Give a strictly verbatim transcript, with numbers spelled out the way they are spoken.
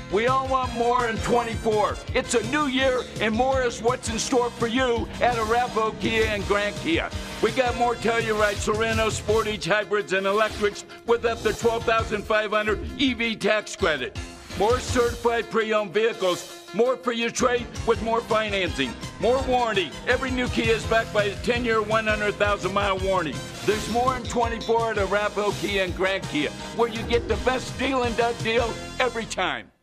We all want more in twenty-four. It's a new year, and more is what's in store for you at Arapahoe Kia and Grand Kia. We got more Telluride, Sorento, Sportage Hybrids, and electrics with up to twelve thousand five hundred dollars E V tax credit. More certified pre-owned vehicles, more for your trade with more financing, more warranty. Every new Kia is backed by a ten-year, one hundred thousand mile warranty. There's more in twenty-four at Arapahoe Kia and Grand Kia, where you get the best deal and done deal every time.